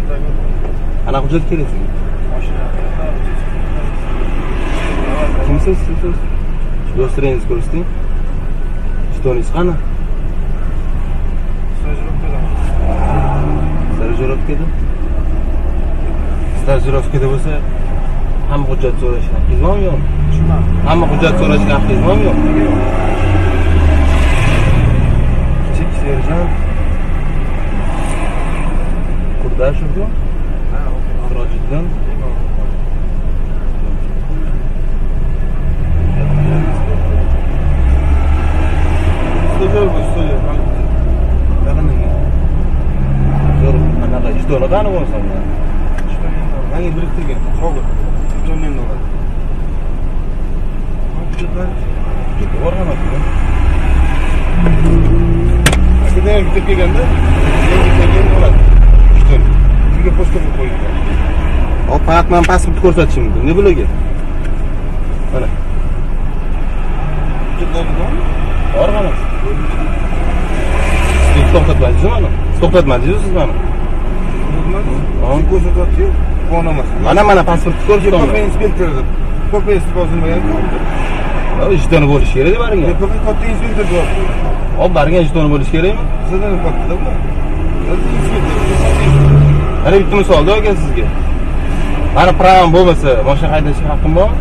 Ana hujjat kerak sizga? Kimsiz siz? Do'stlaringizni ko'rsating. Shtoningiz qani? Stajirovkada. Stajirovkada bo'lsa, hamma hujjat so'rash haqqingiz bormi yo'qmi? Hamma hujjat so'rashga haqqingiz bormi yo'qmi? Kichik serjant Qurdashevmi? Ha, Sirojiddin. Shtoni qani bo'lsa? Hangi biriktirgan? Hozir. Shtonni oladi. Hujjatlar ketib o'rganmoqda. Akademiyada bitirib kelganda, yangi kelgan bo'ladi. Shtonni. Shunga pochta qilib qo'yilgan. Hop, faqat men pasport ko'rsatishim mumkin. Ne bularga? Mana. Hujjatlar bormi? O'rganamiz. To'xtatmadingiz mana. To'xtatmadingiz siz mana. Ko'rsatyapti-yu, qo'namas. Mana pasportni ko'rsating. Ko'p inspektordir. Ko'p inspektorlar bo'lgan. Ishtoni bo'lishi kerak baringa. Ko'p katta inspektor bor. Hop, baringa ishtoni bo'lishi kerakmi? Sizdan katta bu. Ana bitta misolda aka sizga. Mana pravam bo'lmasa, mashina haydashga haqqim bormi?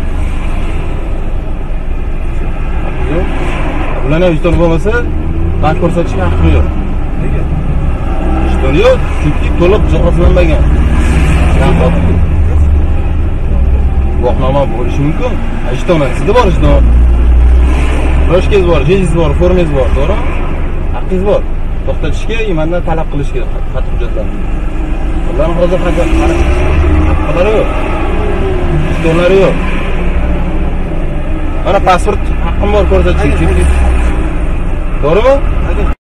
Yo'q. Bularning ishtoni bo'lmasa, ben ko'rsatishga haqqim yo'q. Nega? Ishtoni yo'q, chunki to'liq jihozlanmagan. Guvohnoma bo'lishi mumkin. Ishtoni sizda bor ishton. Roshkangiz bor, jinsingiz bor, formangiz bor, to'g'rimi? Haqqingiz bor. To'xtatishga, mendan talab qilishga xat hujjatlarni. Ularning hozir haqqilari yo'q. Ishtonlari yo'q. Mana pasport haqqim bor ko'rsatishga. To'g'rimi?